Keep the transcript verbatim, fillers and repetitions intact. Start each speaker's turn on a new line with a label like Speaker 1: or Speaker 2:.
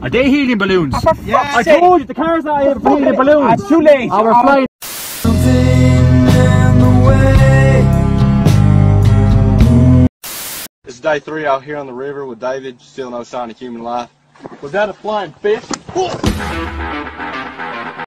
Speaker 1: Are they helium balloons?
Speaker 2: Oh, for
Speaker 1: yeah, I
Speaker 2: sake.
Speaker 1: told you, the car's not a helium balloon.
Speaker 2: It's too late.
Speaker 1: Oh, we're flying.
Speaker 3: It's day three out here on the river with David. Still no sign of human life. Was that a flying fish?